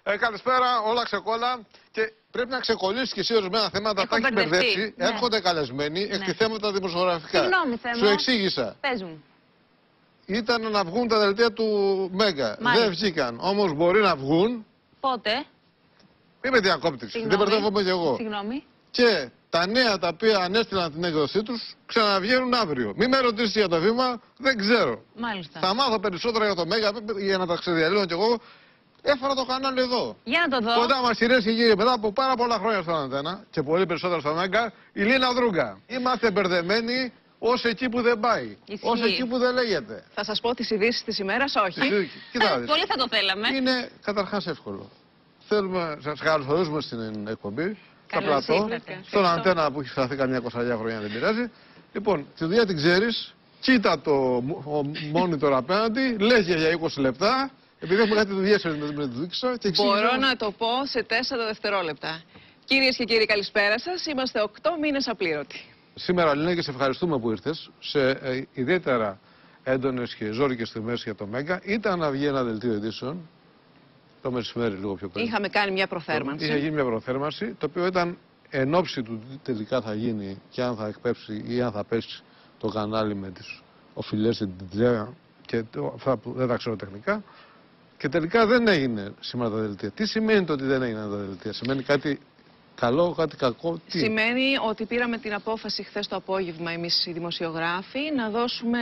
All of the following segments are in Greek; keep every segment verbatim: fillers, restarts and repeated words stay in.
Ε, καλησπέρα, όλα ξεκόλα. Και πρέπει να ξεκολλήσει και εσύ ορισμένα θέματα. Τα έχει μπερδέψει. Ναι. Έρχονται καλεσμένοι, ναι. εκτιθέματα δημοσιογραφικά. Συγγνώμη, Θέμο. Σου εξήγησα. Πες μου. Ήταν να βγουν τα δελτία του Μέγκα. Μάλιστα. Δεν βγήκαν. Όμως μπορεί να βγουν. Πότε? Μην με διακόπτεις. Δεν μπερδεύομαι κι εγώ. Συγγνώμη. Και τα νέα τα οποία ανέστηλαν την έκδοσή τους ξαναβγαίνουν αύριο. Μην με ρωτήσεις για το βήμα, δεν ξέρω. Μάλιστα. Θα μάθω περισσότερα για το Μέγκα για να τα ξεδιαλύνω κι εγώ. Έφερα το κανάλι εδώ. Για να το δω. Κοντά μας κυρίες και κύριοι, μετά από πάρα πολλά χρόνια στον Αντένα και πολύ περισσότερα στο Μέγκα, η Λίνα Δρούγκα. Είμαστε μπερδεμένοι ως εκεί που δεν πάει. Ισχύει. Ως εκεί που δεν λέγεται. Θα σας πω τις ειδήσεις της ημέρας, όχι. Κοίτα, ε, πολύ θα το θέλαμε. Είναι καταρχάς εύκολο. Θέλουμε, σας καλωσορίζουμε στην εκπομπή, στα πλατό, στον Αντένα που έχει σταθεί καμιά είκοσι χρόνια, δεν πειράζει. Λοιπόν, τη δουλειά την ξέρεις, κοίτα το monitor απέναντι, λέγε για είκοσι λεπτά. Επειδή έχουμε κάτι δουλειές να το δείξω και εξήγησα. Μπορώ να το πω σε τέσσερα δευτερόλεπτα. Κυρίες και κύριοι, καλησπέρα σας. Είμαστε οκτώ μήνες απλήρωτοι. Σήμερα, Λίνα, και σε ευχαριστούμε που ήρθες. Σε ε, ιδιαίτερα έντονες και ζώρικες στιγμές για το Μέγκα. Ήταν να βγει ένα δελτίο ειδήσεων. Το μεσημέρι, λίγο πιο πριν. Είχαμε κάνει μια προθέρμανση. Είχε γίνει μια προθέρμανση, το οποίο ήταν εν ώψη του τι τελικά θα γίνει και αν θα εκπέψει ή αν θα πέσει το κανάλι με τις οφειλές στην Τιτζέα και το, αυτά που δεν τα ξέρω τεχνικά. Και τελικά δεν έγινε σήμερα τα δελτία. Τι σημαίνει το ότι δεν έγιναν τα δελτία? Σημαίνει κάτι καλό, κάτι κακό? Τι? Σημαίνει ότι πήραμε την απόφαση χθες το απόγευμα εμείς οι δημοσιογράφοι να δώσουμε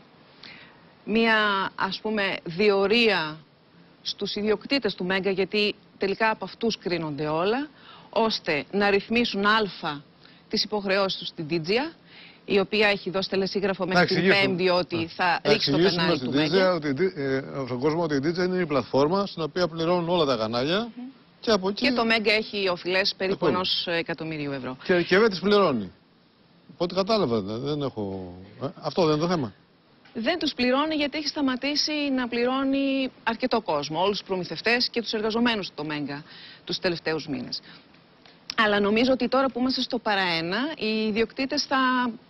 μία, ας πούμε, διορία στους ιδιοκτήτες του Μέγκα, γιατί τελικά από αυτούς κρίνονται όλα, ώστε να ρυθμίσουν α τις υποχρεώσεις τους στην Τιτζέα, η οποία έχει δώσει τελεσίγραφο μέχρι την Πέμπτη ότι θα να ρίξει το κανάλι του Μέγκα. Ότι, ε, στον κόσμο ότι η Τιτζέα είναι η πλατφόρμα στην οποία πληρώνουν όλα τα κανάλια. Mm. Και, από εκεί... και το Μέγκα έχει οφειλές περίπου ενός εκατομμυρίου ευρώ. Και, και δεν τις πληρώνει. Οπότε κατάλαβα, δεν έχω... Ε, αυτό δεν είναι το θέμα. Δεν τους πληρώνει γιατί έχει σταματήσει να πληρώνει αρκετό κόσμο, όλους τους προμηθευτές και τους εργαζομένους του Μέγκα τους τελευταίους μήνες. Αλλά νομίζω ότι τώρα που είμαστε στο παραένα, οι ιδιοκτήτες θα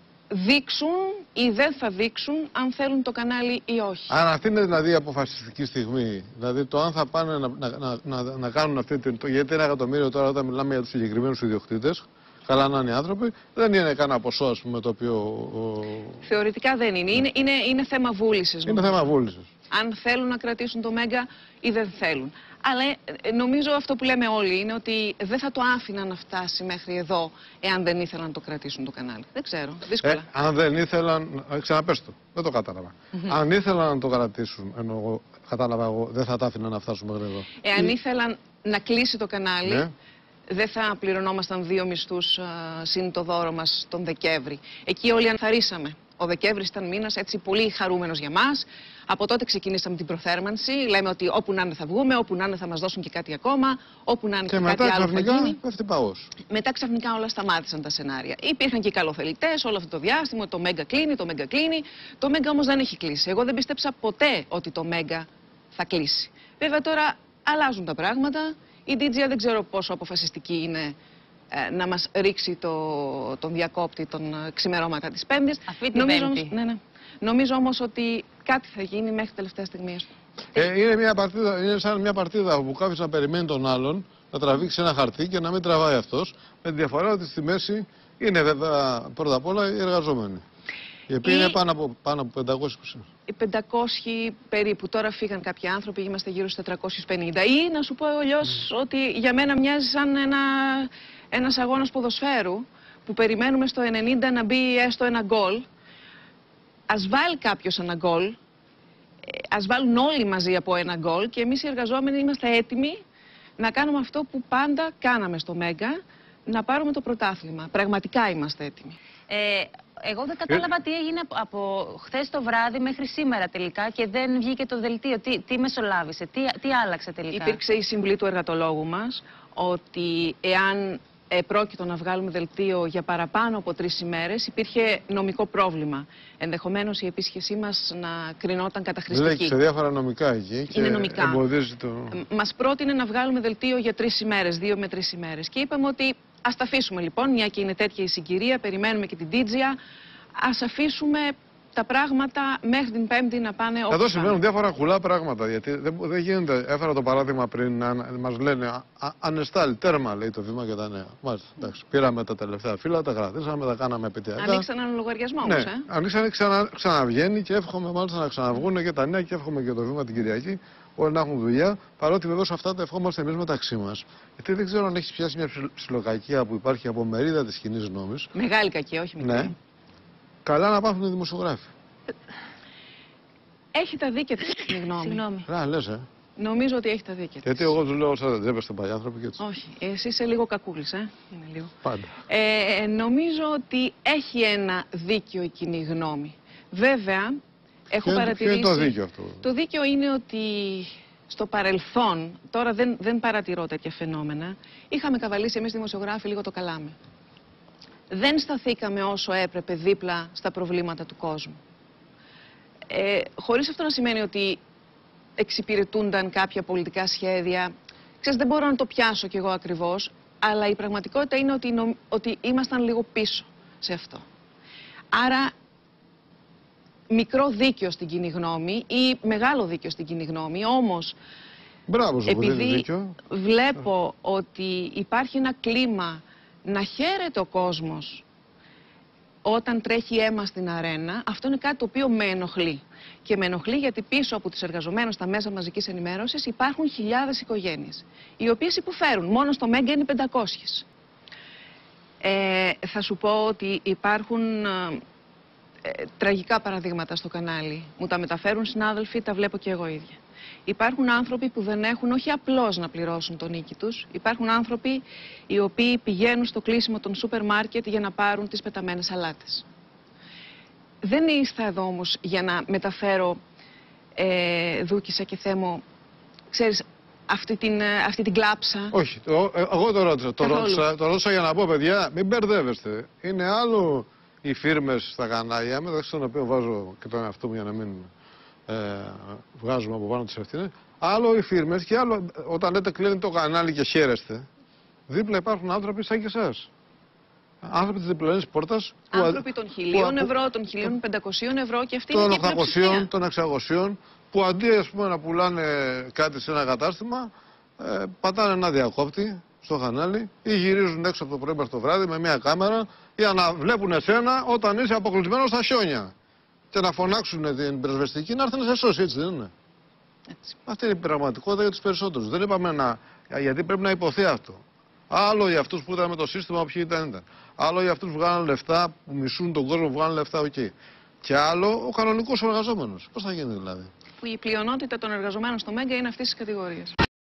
δείξουν ή δεν θα δείξουν αν θέλουν το κανάλι ή όχι. Αν αυτή είναι δηλαδή η αποφασιστική στιγμή, δηλαδή το αν θα πάνε να, να, να, να, να κάνουν αυτή την... Γιατί ένα εκατομμύριο τώρα όταν μιλάμε για τους συγκεκριμένους ιδιοκτήτες, καλά να είναι οι άνθρωποι, δεν είναι κανένα ποσό, ας πούμε, το οποίο... Ο... Θεωρητικά δεν είναι. Είναι, είναι, είναι θέμα βούλησης. Είναι θέμα βούλησης. Αν θέλουν να κρατήσουν το Μέγκα ή δεν θέλουν. Αλλά ε, νομίζω αυτό που λέμε όλοι είναι ότι δεν θα το άφηναν να φτάσει μέχρι εδώ εάν δεν ήθελαν να το κρατήσουν το κανάλι. Δεν ξέρω. Δύσκολα. Ε, αν δεν ήθελαν. Ξαναπες το. Δεν το κατάλαβα. Mm-hmm. Αν ήθελαν να το κρατήσουν, ενώ εγώ κατάλαβα εγώ, δεν θα τα άφηναν να φτάσουν μέχρι εδώ. Εάν Ή... ήθελαν να κλείσει το κανάλι, ναι, δεν θα πληρωνόμασταν δύο μισθούς συν το δώρο μας τον Δεκέμβρη. Εκεί όλοι ανθαρρύσαμε. Ο Δεκέμβρης ήταν μήνας έτσι πολύ χαρούμενος για μας. Από τότε ξεκινήσαμε την προθέρμανση. Λέμε ότι όπου να είναι θα βγούμε, όπου να είναι θα μας δώσουν και κάτι ακόμα, όπου να είναι και, και κάτι άλλο θα γίνει. Πέφτει παγός. Μετά ξαφνικά όλα σταμάτησαν τα σενάρια. Υπήρχαν και οι καλοθελητές όλο αυτό το διάστημα. Το Μέγκα κλείνει, το Μέγκα κλείνει. Το Μέγκα όμως δεν έχει κλείσει. Εγώ δεν πίστεψα ποτέ ότι το Μέγκα θα κλείσει. Βέβαια τώρα αλλάζουν τα πράγματα. Η Τιτζέα δεν ξέρω πόσο αποφασιστική είναι ε, να μας ρίξει το, τον διακόπτη των ξημερώματα της Πέμπτης. Αυτή την Νομίζω Πέμπτη. Όμως, ναι, ναι. Νομίζω όμως ότι κάτι θα γίνει μέχρι τελευταία στιγμή. Ε, είναι, μια παρτίδα, είναι σαν μια παρτίδα που κάποιος να περιμένει τον άλλον, να τραβήξει ένα χαρτί και να μην τραβάει αυτός. Με τη διαφορά ότι στη μέση είναι βέβαια πρώτα απ' όλα οι εργαζόμενοι. Οι οποίοι η... είναι πάνω από, πάνω από πεντακόσιοι. Οι πεντακόσιοι περίπου. Τώρα φύγαν κάποιοι άνθρωποι, είμαστε γύρω στους τετρακόσιους πενήντα. Ή να σου πω αλλιώς mm. ότι για μένα μοιάζει σαν ένα, ένας αγώνας ποδοσφαίρου που περιμένουμε στο ενενήντα να μπει έστω ένα γκολ. Ας βάλει κάποιος ένα γκολ, ας βάλουν όλοι μαζί από ένα γκολ και εμείς οι εργαζόμενοι είμαστε έτοιμοι να κάνουμε αυτό που πάντα κάναμε στο Μέγκα, να πάρουμε το πρωτάθλημα. Πραγματικά είμαστε έτοιμοι. Ε, εγώ δεν κατάλαβα τι έγινε από χθες το βράδυ μέχρι σήμερα τελικά και δεν βγήκε το δελτίο. Τι, τι μεσολάβησε, τι, τι άλλαξε τελικά? Υπήρξε η συμβουλή του εργατολόγου μας ότι εάν πρόκειτο να βγάλουμε δελτίο για παραπάνω από τρεις ημέρες, υπήρχε νομικό πρόβλημα. Ενδεχομένως η επίσκεψή μας να κρινόταν καταχρηστική. Λέει σε διάφορα νομικά εκεί και είναι νομικά. Εμποδίζει το... Μας πρότεινε να βγάλουμε δελτίο για τρεις ημέρες, δύο με τρεις ημέρες. Και είπαμε ότι ας τα αφήσουμε λοιπόν, μια και είναι τέτοια η συγκυρία, περιμένουμε και την Τιτζέα, ας αφήσουμε τα πράγματα μέχρι την Πέμπτη να πάνε όπως Εδώ συμβαίνουν πάνε. διάφορα κουλά πράγματα. Γιατί δεν, δεν γίνεται. Έφερα το παράδειγμα πριν να μας λένε α, α, ανεστάλει, τέρμα λέει το Βήμα και τα Νέα. Μάλιστα, εντάξει. Πήραμε τα τελευταία φύλλα, τα κρατήσαμε, τα κάναμε επαιτειακά. Ανοίξαν έναν λογαριασμό Ναι, όμως, ε. ανοίξανε, ξανα, ξαναβγαίνει και εύχομαι μάλιστα να ξαναβγούν και τα Νέα και εύχομαι και το Βήμα την Κυριακή. Όλοι να έχουν δουλειά. Παρότι βεβαίως αυτά τα ευχόμαστε εμείς μεταξύ μας. Γιατί δεν ξέρω αν έχει πιάσει μια ψιλοκακία που υπάρχει από μερίδα της κοινής γνώμης. Μεγάλη κακία, όχι μικρή. Ναι. Καλά να πάθουν οι δημοσιογράφοι. Έχει τα δίκαια της, στη γνώμη. Συγγνώμη. Ρα, λες, ε. Νομίζω ότι έχει τα δίκαια της. Γιατί εγώ του λέω όσα δεν τρέπεστε παλιά άνθρωποι και έτσι. Όχι, εσύ είσαι λίγο κακούλης, ε. Είναι λίγο. Πάντα. Ε, νομίζω ότι έχει ένα δίκιο η κοινή γνώμη. Βέβαια, έχω Ποιο είναι- παρατηρήσει... Ποιο είναι το δίκιο αυτό? Το δίκαιο είναι ότι στο παρελθόν, τώρα δεν, δεν παρατηρώ τέτοια φαινόμενα, είχαμε καβαλήσει εμείς δημοσιογράφοι λίγο το καλάμι. Δεν σταθήκαμε όσο έπρεπε δίπλα στα προβλήματα του κόσμου. Ε, χωρίς αυτό να σημαίνει ότι εξυπηρετούνταν κάποια πολιτικά σχέδια. Ξέρεις, δεν μπορώ να το πιάσω κι εγώ ακριβώς, αλλά η πραγματικότητα είναι ότι, νομ, ότι ήμασταν λίγο πίσω σε αυτό. Άρα, μικρό δίκαιο στην κοινή γνώμη ή μεγάλο δίκαιο στην κοινή γνώμη, όμως Μπράβο σου που δίνει επειδή δίκιο. βλέπω ότι υπάρχει ένα κλίμα να χαίρεται ο κόσμος όταν τρέχει αίμα στην αρένα, αυτό είναι κάτι το οποίο με ενοχλεί. Και με ενοχλεί γιατί πίσω από τους εργαζομένους στα μέσα μαζικής ενημέρωσης υπάρχουν χιλιάδες οικογένειες, οι οποίες υποφέρουν. Μόνο στο Μέγκα είναι πεντακόσιες. Ε, θα σου πω ότι υπάρχουν ε, ε, τραγικά παραδείγματα στο κανάλι. Μου τα μεταφέρουν συνάδελφοι, τα βλέπω και εγώ ίδια. Υπάρχουν άνθρωποι που δεν έχουν όχι απλώς να πληρώσουν τον νίκη τους. Υπάρχουν άνθρωποι οι οποίοι πηγαίνουν στο κλείσιμο των σούπερ μάρκετ για να πάρουν τις πεταμένες σαλάτες. Δεν ήρθα εδώ όμως για να μεταφέρω, ε, Δούκησα και Θέμο, ξέρεις, αυτή την, ε, αυτή την κλάψα. Όχι, το, ε, εγώ το ρώτησα. Το Καθόλου. ρώτησα, το ρώτησα για να πω, παιδιά, μην μπερδεύεστε. Είναι άλλο οι φίρμες στα κανάλια, μεταξύ των οποίων βάζω και τον εαυτό μου για να μην ε, βγάζουμε από πάνω τις ευθύνες. Άλλο οι φίρμες και άλλο όταν λέτε κλείνει το κανάλι και χαίρεστε. Δίπλα υπάρχουν άνθρωποι σαν και εσάς. Άνθρωποι της διπλανής πόρτας. που- Άνθρωποι των χιλίων που- ευρώ, των χιλίων πεντακοσίων ευρώ και αυτή είναι των και η πλειοψηφία. οχτακοσίων, των εξακοσίων, που αντί ας πούμε, να πουλάνε κάτι σε ένα κατάστημα, ε, πατάνε ένα διακόπτη στο κανάλι ή γυρίζουν έξω από το πρωί μέχρι το βράδυ με μια κάμερα για να βλέπουν εσένα όταν είσαι αποκλεισμένος στα χιόνια. Και να φωνάξουν την πυροσβεστική να έρθει να σε σώσει, έτσι δεν είναι? Έτσι. Αυτή είναι η πραγματικότητα για τους περισσότερους. Δεν είπαμε να. Γιατί πρέπει να υποθεί αυτό. Άλλο για αυτούς που ήταν με το σύστημα, όποιοι ήταν, ήταν. Άλλο για αυτούς που βγάλαν λεφτά, που μισούν τον κόσμο, που βγάλαν λεφτά, οκ. Και άλλο ο κανονικός εργαζόμενος. Πώς θα γίνει δηλαδή? Που η πλειονότητα των εργαζομένων στο Μέγκα είναι αυτής της κατηγορίας.